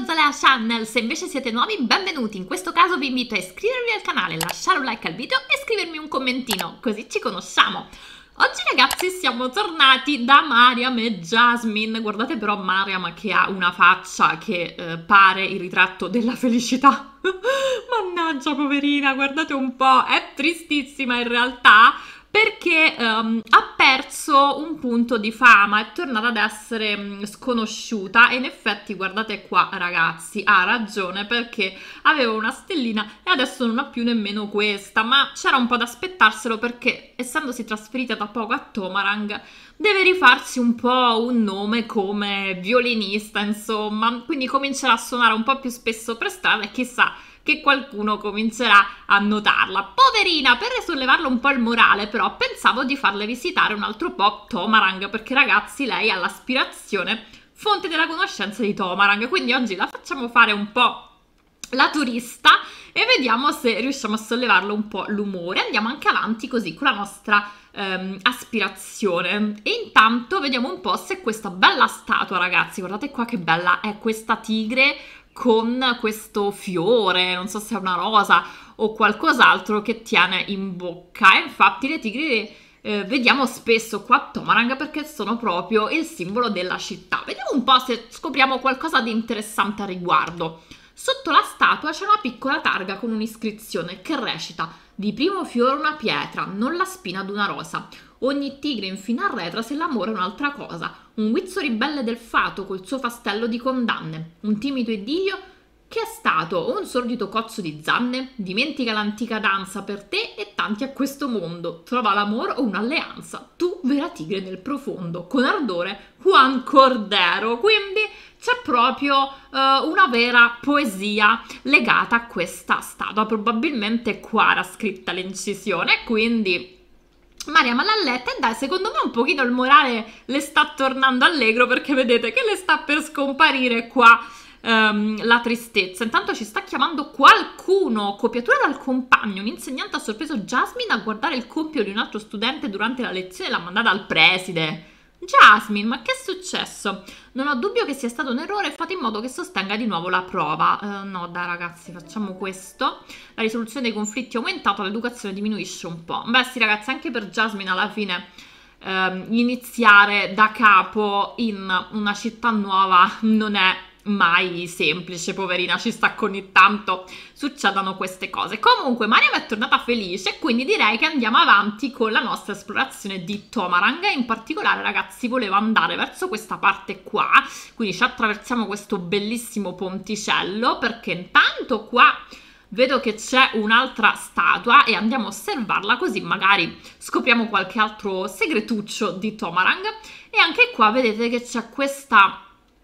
lo Zalea Channel, se invece siete nuovi benvenuti. In questo caso vi invito a iscrivervi al canale, lasciare un like al video e scrivermi un commentino, così ci conosciamo. Oggi ragazzi siamo tornati da Mariam e Jasmine. Guardate però Mariam che ha una faccia che pare il ritratto della felicità. Mannaggia poverina, guardate un po', è tristissima in realtà perché ha perso un punto di fama, è tornata ad essere sconosciuta e in effetti guardate qua ragazzi, ha ragione perché aveva una stellina e adesso non ha più nemmeno questa, ma c'era un po' da aspettarselo perché essendosi trasferita da poco a Tomarang deve rifarsi un po' un nome come violinista, insomma, quindi comincerà a suonare un po' più spesso per strada e chissà che qualcuno comincerà a notarla. Poverina, per risollevarle un po' il morale però pensavo di farle visitare un altro po' Tomarang, perché ragazzi lei ha l'aspirazione fonte della conoscenza di Tomarang, quindi oggi la facciamo fare un po' la turista e vediamo se riusciamo a sollevarle un po' l'umore. Andiamo anche avanti così con la nostra aspirazione e intanto vediamo un po' se questa bella statua, ragazzi, guardate qua che bella è questa tigre con questo fiore, non so se è una rosa o qualcos'altro che tiene in bocca. E infatti le tigri vediamo spesso qua a Tomarang perché sono proprio il simbolo della città. Vediamo un po' se scopriamo qualcosa di interessante a riguardo. Sotto la statua c'è una piccola targa con un'iscrizione che recita: di primo fiore una pietra, non la spina d'una rosa. Ogni tigre infine arretra se l'amore è un'altra cosa. Un guizzo ribelle del fato col suo fastello di condanne. Un timido idillio che è stato o un sordito cozzo di zanne. Dimentica l'antica danza per te e tanti a questo mondo. Trova l'amore o un'alleanza. Tu vera tigre nel profondo. Con ardore Juan Cordero. Quindi c'è proprio una vera poesia legata a questa statua. Probabilmente qua era scritta l'incisione, quindi Mariam l'ha letta e dai, secondo me un pochino il morale le sta tornando allegro perché vedete che le sta per scomparire qua la tristezza. Intanto ci sta chiamando qualcuno. Copiatura dal compagno. Un insegnante ha sorpreso Jasmine a guardare il compito di un altro studente durante la lezione e l'ha mandata al preside. Jasmine, ma che è successo? Non ho dubbio che sia stato un errore, fate in modo che sostenga di nuovo la prova. No dai ragazzi, facciamo questo. La risoluzione dei conflitti è aumentata, l'educazione diminuisce un po'. Beh sì ragazzi, anche per Jasmine alla fine iniziare da capo in una città nuova non è mai semplice, poverina, ci sta che ogni tanto succedano queste cose. Comunque Mariam è tornata felice, quindi direi che andiamo avanti con la nostra esplorazione di Tomarang. In particolare ragazzi volevo andare verso questa parte qua, quindi ci attraversiamo questo bellissimo ponticello perché intanto qua vedo che c'è un'altra statua e andiamo a osservarla così magari scopriamo qualche altro segretuccio di Tomarang. E anche qua vedete che c'è questa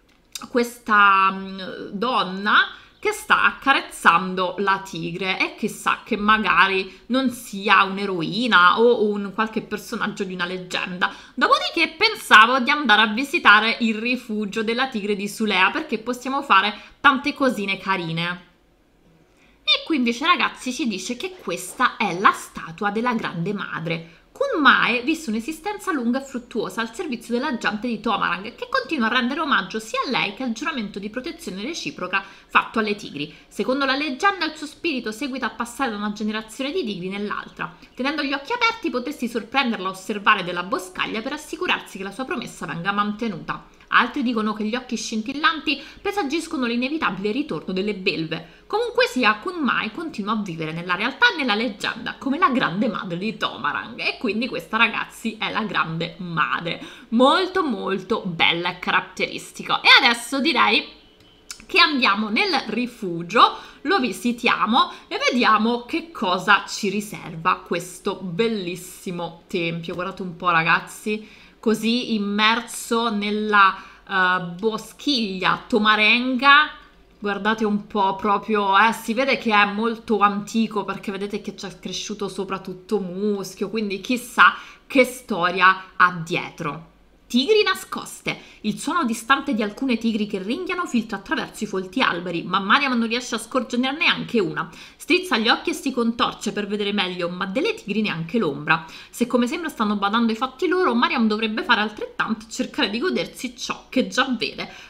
donna che sta accarezzando la tigre e chissà che magari non sia un'eroina o un qualche personaggio di una leggenda. Dopodiché pensavo di andare a visitare il rifugio della tigre di Sulea perché possiamo fare tante cosine carine. E qui invece ragazzi ci dice che questa è la statua della grande madre. Kunmae visse un'esistenza lunga e fruttuosa al servizio della gente di Tomarang, che continua a rendere omaggio sia a lei che al giuramento di protezione reciproca fatto alle tigri. Secondo la leggenda il suo spirito seguita a passare da una generazione di tigri nell'altra. Tenendo gli occhi aperti potresti sorprenderla a osservare della boscaglia per assicurarsi che la sua promessa venga mantenuta. Altri dicono che gli occhi scintillanti presagiscono l'inevitabile ritorno delle belve. Comunque sia, Kunmae continua a vivere nella realtà e nella leggenda come la grande madre di Tomarang e quindi questa ragazzi è la grande madre. Molto molto bella e caratteristico. E adesso direi che andiamo nel rifugio, lo visitiamo e vediamo che cosa ci riserva questo bellissimo tempio. Guardate un po' ragazzi, così immerso nella boschiglia tomarenga. Guardate un po' proprio, si vede che è molto antico perché vedete che c'è cresciuto soprattutto muschio, quindi chissà che storia ha dietro. Tigri nascoste. Il suono distante di alcune tigri che ringhiano filtra attraverso i folti alberi, ma Mariam non riesce a scorgerne neanche una. Strizza gli occhi e si contorce per vedere meglio, ma delle tigri neanche l'ombra. Se come sembra stanno badando ai fatti loro, Mariam dovrebbe fare altrettanto e cercare di godersi ciò che già vede.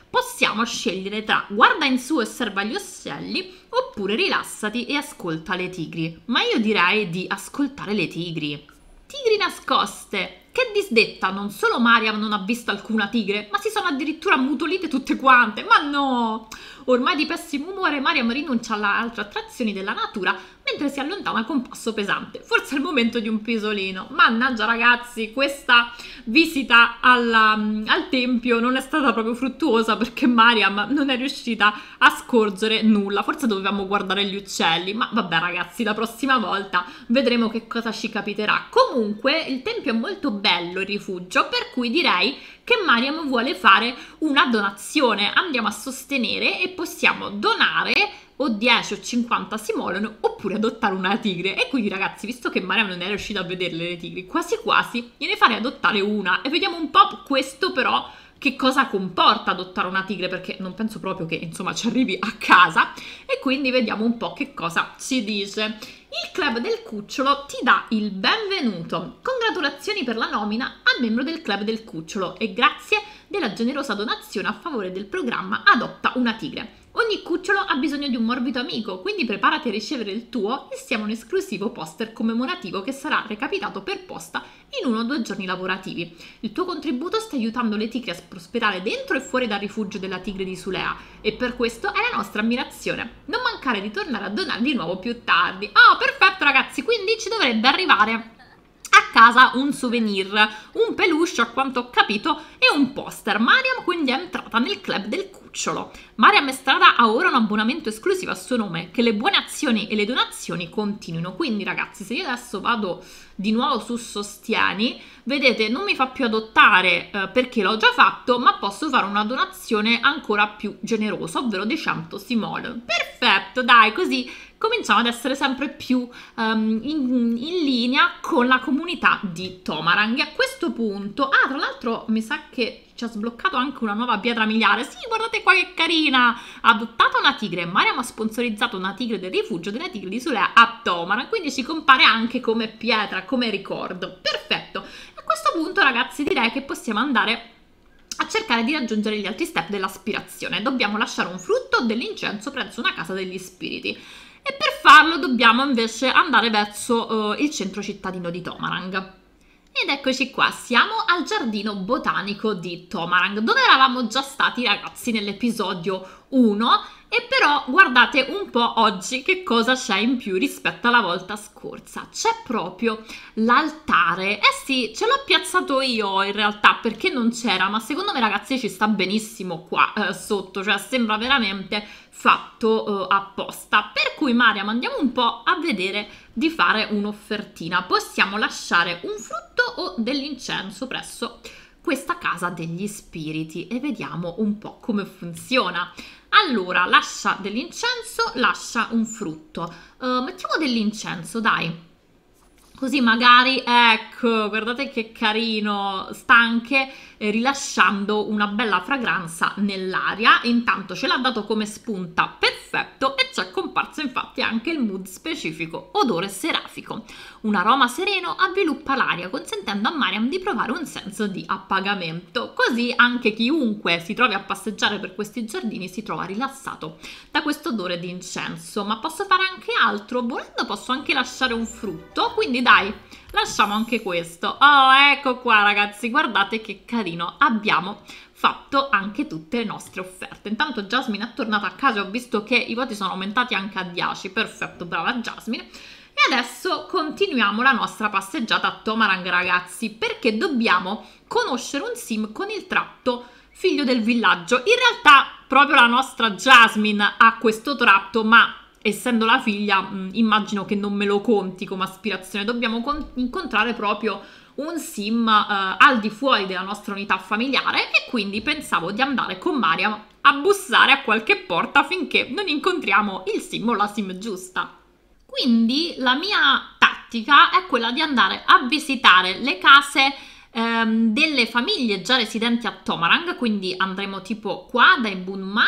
possiamo scegliere tra guarda in su e osserva gli uccelli oppure rilassati e ascolta le tigri. Ma io direi di ascoltare le tigri. Tigri nascoste! Che disdetta, non solo Mariam non ha visto alcuna tigre, ma si sono addirittura ammutolite tutte quante. Ma no! Ormai di pessimo umore, Mariam rinuncia alle altre attrazioni della natura mentre si allontana con passo pesante. Forse è il momento di un pisolino. Mannaggia ragazzi, questa visita al tempio non è stata proprio fruttuosa perché Mariam non è riuscita a scorgere nulla. Forse dovevamo guardare gli uccelli, ma vabbè ragazzi, la prossima volta vedremo che cosa ci capiterà. Comunque il tempio è molto bello, il rifugio, per cui direi che Mariam vuole fare una donazione. Andiamo a sostenere e possiamo donare o 10 o 50 simoleon oppure adottare una tigre. E quindi ragazzi, visto che Mariam non è riuscita a vederle le tigri, quasi quasi gliene farei adottare una e vediamo un po' questo però che cosa comporta adottare una tigre, perché non penso proprio che insomma ci arrivi a casa, e quindi vediamo un po' che cosa ci dice. Il club del cucciolo ti dà il benvenuto. Congratulazioni per la nomina a membro del club del cucciolo e grazie della generosa donazione a favore del programma Adotta una tigre. Ogni cucciolo ha bisogno di un morbido amico, quindi preparati a ricevere il tuo insieme a un esclusivo poster commemorativo che sarà recapitato per posta in 1 o 2 giorni lavorativi. Il tuo contributo sta aiutando le tigre a prosperare dentro e fuori dal rifugio della tigre di Sulea e per questo è la nostra ammirazione. Non mancare di tornare a donare di nuovo più tardi. Oh, perfetto ragazzi, quindi ci dovrebbe arrivare a casa un souvenir, un peluche a quanto ho capito e un poster. Mariam quindi è entrata nel club del cucciolo. Mariam Estrada ha ora un abbonamento esclusivo a suo nome, che le buone azioni e le donazioni continuino. Quindi ragazzi, se io adesso vado di nuovo su Sostieni, vedete non mi fa più adottare perché l'ho già fatto, ma posso fare una donazione ancora più generosa, ovvero di 100 simoleon. Perfetto, dai, così cominciamo ad essere sempre più in linea con la comunità di Tomarang. E a questo punto, tra l'altro mi sa che ci ha sbloccato anche una nuova pietra miliare. Sì, guardate qua che carina! Ha adottato una tigre, Mariam ha sponsorizzato una tigre del rifugio della tigre di Sulea a Tomarang, quindi ci compare anche come pietra, come ricordo. Perfetto! A questo punto ragazzi direi che possiamo andare a cercare di raggiungere gli altri step dell'aspirazione. Dobbiamo lasciare un frutto o dell'incenso presso una casa degli spiriti. E per farlo dobbiamo invece andare verso il centro cittadino di Tomarang. Ed eccoci qua, siamo al giardino botanico di Tomarang, dove eravamo già stati ragazzi nell'episodio 1, e però guardate un po' oggi che cosa c'è in più rispetto alla volta scorsa. C'è proprio l'altare. Eh sì, ce l'ho piazzato io in realtà perché non c'era, ma secondo me ragazzi ci sta benissimo qua sotto, cioè sembra veramente fatto apposta. Per cui Mariam, andiamo un po' a vedere di fare un'offertina. Possiamo lasciare un frutto o dell'incenso presso questa casa degli spiriti e vediamo un po' come funziona. Allora, lascia dell'incenso, lascia un frutto. Mettiamo dell'incenso, dai. Così magari, ecco, guardate che carino, sta anche rilasciando una bella fragranza nell'aria. Intanto ce l'ha dato come spunta, perfetto, e c'è comparso infatti anche il mood specifico, odore serafico. Un aroma sereno avviluppa l'aria, consentendo a Mariam di provare un senso di appagamento. Così anche chiunque si trovi a passeggiare per questi giardini si trova rilassato da questo odore di incenso. Ma posso fare anche altro? Volendo posso anche lasciare un frutto, quindi dai, lasciamo anche questo. Oh, ecco qua ragazzi, guardate che carino, abbiamo fatto anche tutte le nostre offerte. Intanto Jasmine è tornata a casa e ho visto che i voti sono aumentati anche a 10, perfetto, brava Jasmine. E adesso continuiamo la nostra passeggiata a Tomarang ragazzi, perché dobbiamo conoscere un sim con il tratto figlio del villaggio. In realtà proprio la nostra Jasmine ha questo tratto, ma essendo la figlia immagino che non me lo conti come aspirazione. Dobbiamo incontrare proprio un sim al di fuori della nostra unità familiare e quindi pensavo di andare con Mariam a bussare a qualche porta finché non incontriamo il sim o la sim giusta. Quindi la mia tattica è quella di andare a visitare le case delle famiglie già residenti a Tomarang, quindi andremo tipo qua dai Bunma,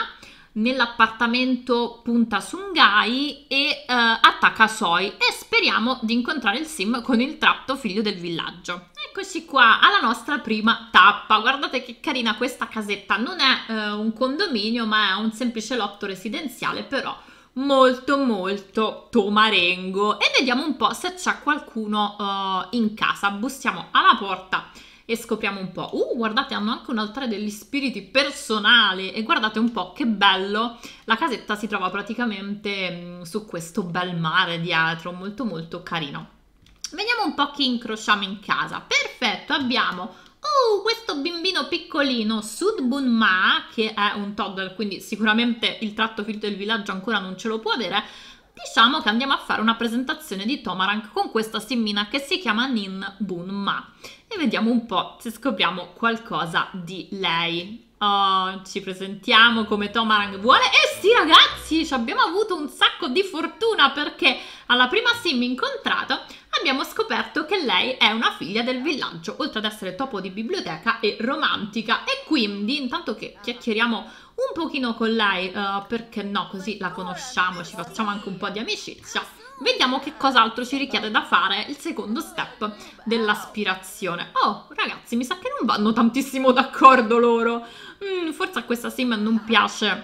nell'appartamento Punta Sungai e a Takasoi, e speriamo di incontrare il sim con il tratto figlio del villaggio. Eccoci qua alla nostra prima tappa. Guardate che carina questa casetta, non è un condominio ma è un semplice lotto residenziale, però molto molto tomarengo. E vediamo un po' se c'è qualcuno in casa. Bussiamo alla porta e scopriamo un po'. Guardate, hanno anche un altare degli spiriti personali e guardate un po' che bello. La casetta si trova praticamente su questo bel mare dietro, molto molto carino. Vediamo un po' chi incrociamo in casa. Perfetto, abbiamo questo bimbino piccolino, Sudbun Ma, che è un toddler, quindi sicuramente il tratto figlio del villaggio ancora non ce lo può avere. Diciamo che andiamo a fare una presentazione di Tomarang con questa simmina che si chiama Nin Bun Ma e vediamo un po' se scopriamo qualcosa di lei. Ci presentiamo come Tomarang vuole. E sì ragazzi, ci abbiamo avuto un sacco di fortuna perché alla prima sim incontrato abbiamo scoperto che lei è una figlia del villaggio, oltre ad essere topo di biblioteca e romantica. E quindi intanto che chiacchieriamo un pochino con lei, perché no, così la conosciamo, ci facciamo anche un po' di amicizia, vediamo che cos'altro ci richiede da fare il secondo step dell'aspirazione. Oh ragazzi, mi sa che non vanno tantissimo d'accordo loro. Forse a questa sim non piace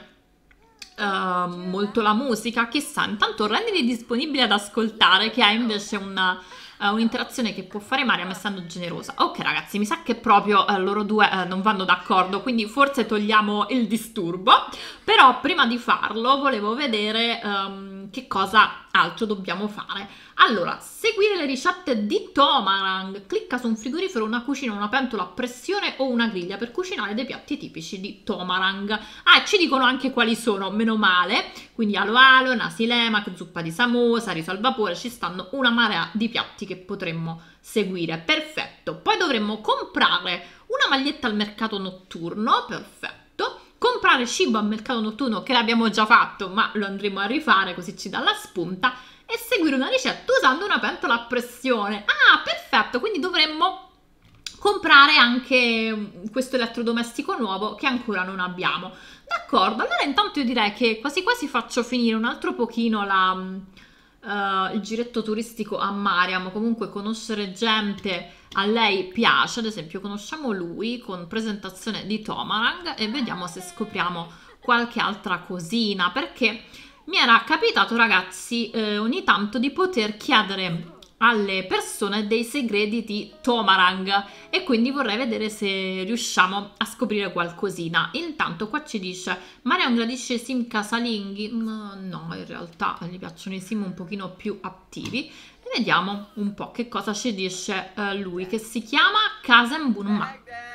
molto la musica, chissà. Intanto rendili disponibile ad ascoltare, che ha invece un'interazione che può fare Mariam essendo generosa. Ok ragazzi, mi sa che proprio loro due non vanno d'accordo, quindi forse togliamo il disturbo. Però prima di farlo volevo vedere che cosa altro dobbiamo fare. Allora, seguire le ricette di Tomarang. Clicca su un frigorifero, una cucina, una pentola a pressione o una griglia per cucinare dei piatti tipici di Tomarang. Ci dicono anche quali sono, meno male. Quindi alo alo, nasi lemak, zuppa di samosa, riso al vapore. Ci stanno una marea di piatti che potremmo seguire. Perfetto. Poi dovremmo comprare una maglietta al mercato notturno. Perfetto. Comprare cibo al mercato notturno, che l'abbiamo già fatto, ma lo andremo a rifare così ci dà la spunta. E seguire una ricetta usando una pentola a pressione. Perfetto, quindi dovremmo comprare anche questo elettrodomestico nuovo che ancora non abbiamo. D'accordo, allora intanto io direi che quasi quasi faccio finire un altro pochino il giretto turistico a Mariam. Comunque conoscere gente a lei piace, ad esempio conosciamo lui con presentazione di Tomarang e vediamo se scopriamo qualche altra cosina, perché mi era capitato ragazzi ogni tanto di poter chiedere alle persone dei segreti di Tomarang e quindi vorrei vedere se riusciamo a scoprire qualcosina. Intanto qua ci dice Mariam gradisce sim casalinghi. No, in realtà gli piacciono i sim un pochino più attivi. E vediamo un po' che cosa ci dice lui, che si chiama Kasem Bunma.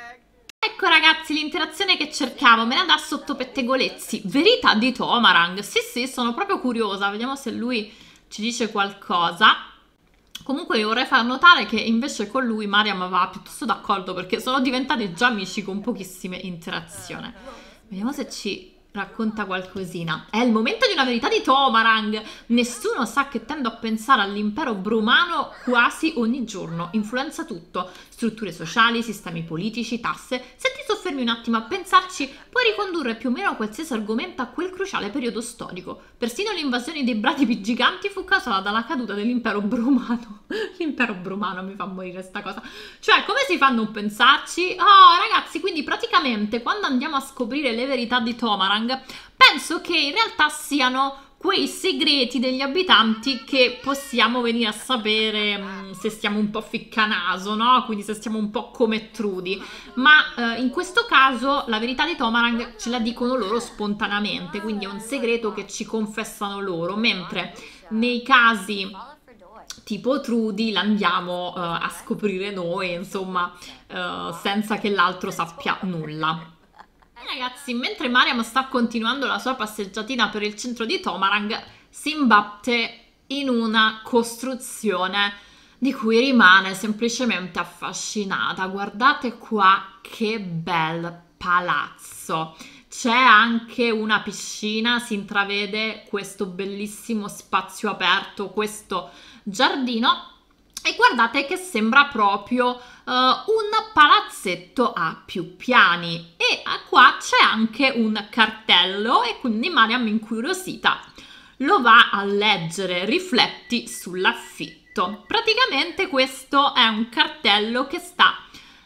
Ecco ragazzi, l'interazione che cercavo me la dà sotto pettegolezzi. Verità di Tomarang. Sì, sono proprio curiosa. Vediamo se lui ci dice qualcosa. Comunque io vorrei far notare che invece con lui Mariam va piuttosto d'accordo, perché sono diventati già amici con pochissime interazioni. Vediamo se ci racconta qualcosina. È il momento di una verità di Tomarang. Nessuno sa che tendo a pensare all'impero brumano quasi ogni giorno. Influenza tutto. Strutture sociali, sistemi politici, tasse. Se ti soffermi un attimo a pensarci, puoi ricondurre più o meno qualsiasi argomento a quel cruciale periodo storico. Persino l'invasione dei bradipi giganti fu causata dalla caduta dell'impero brumano. L'impero brumano mi fa morire sta cosa. Cioè, come si fa a non pensarci? Ragazzi, quindi praticamente quando andiamo a scoprire le verità di Tomarang, penso che in realtà siano quei segreti degli abitanti che possiamo venire a sapere se stiamo un po' ficcanaso, no? Quindi se stiamo un po' come Trudy. Ma in questo caso la verità di Tomarang ce la dicono loro spontaneamente, quindi è un segreto che ci confessano loro, mentre nei casi tipo Trudy l'andiamo a scoprire noi, insomma, senza che l'altro sappia nulla. Ragazzi, mentre Mariam sta continuando la sua passeggiatina per il centro di Tomarang, si imbatte in una costruzione di cui rimane semplicemente affascinata. Guardate qua che bel palazzo! C'è anche una piscina, si intravede questo bellissimo spazio aperto, questo giardino. E guardate che sembra proprio un palazzetto a più piani. E qua c'è anche un cartello e quindi Mariam, incuriosita, lo va a leggere. Rifletti sull'affitto. scritto? Praticamente questo è un cartello che sta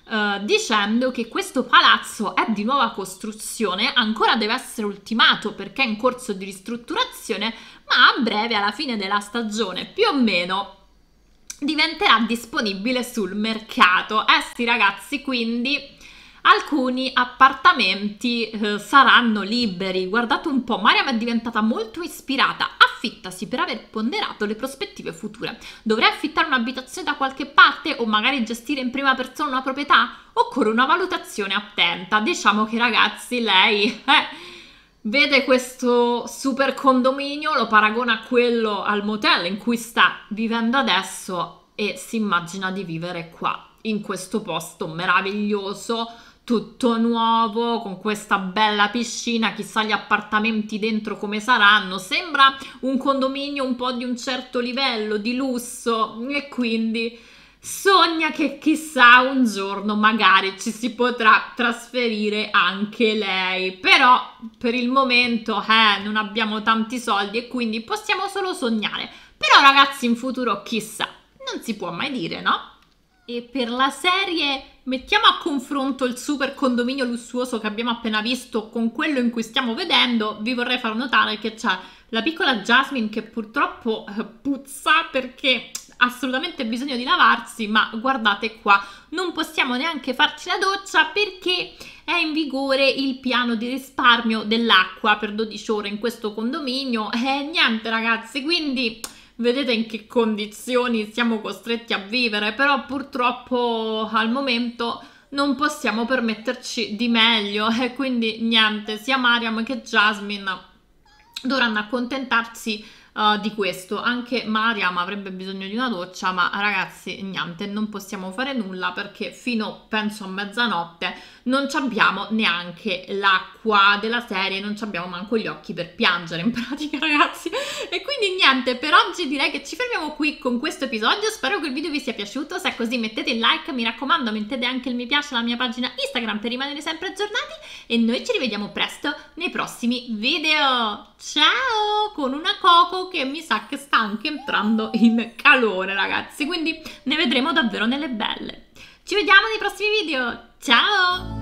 dicendo che questo palazzo è di nuova costruzione, ancora deve essere ultimato perché è in corso di ristrutturazione, ma a breve, alla fine della stagione più o meno, diventerà disponibile sul mercato. Sì ragazzi, quindi alcuni appartamenti saranno liberi. Guardate un po', Mariam è diventata molto ispirata. Affittasi per aver ponderato le prospettive future. Dovrei affittare un'abitazione da qualche parte o magari gestire in prima persona una proprietà? Occorre una valutazione attenta. Diciamo che ragazzi, lei vede questo super condominio, lo paragona a quello, al motel in cui sta vivendo adesso e si immagina di vivere qua, in questo posto meraviglioso, tutto nuovo, con questa bella piscina, chissà gli appartamenti dentro come saranno, sembra un condominio un po' di un certo livello, di lusso, e quindi sogna che chissà un giorno magari ci si potrà trasferire anche lei, però per il momento non abbiamo tanti soldi e quindi possiamo solo sognare, però ragazzi in futuro chissà, non si può mai dire, no? E per la serie mettiamo a confronto il super condominio lussuoso che abbiamo appena visto con quello in cui stiamo vedendo. Vi vorrei far notare che c'è la piccola Jasmine che purtroppo puzza perché ha assolutamente bisogno di lavarsi, ma guardate qua, non possiamo neanche farci la doccia perché è in vigore il piano di risparmio dell'acqua per 12 ore in questo condominio. Niente ragazzi, quindi vedete in che condizioni siamo costretti a vivere, però purtroppo al momento non possiamo permetterci di meglio e quindi niente, sia Mariam che Jasmine dovranno accontentarsi di questo. Anche Mariam avrebbe bisogno di una doccia, ma ragazzi niente, non possiamo fare nulla perché fino penso a mezzanotte non ci abbiamo neanche l'acqua della serie, non ci abbiamo manco gli occhi per piangere in pratica ragazzi. E quindi niente, per oggi direi che ci fermiamo qui con questo episodio. Spero che il video vi sia piaciuto, se è così mettete il like, mi raccomando mettete anche il mi piace alla mia pagina Instagram per rimanere sempre aggiornati e noi ci rivediamo presto nei prossimi video. Ciao! Con una Coco che mi sa che sta anche entrando in calore ragazzi, quindi ne vedremo davvero nelle belle. Ci vediamo nei prossimi video, ciao!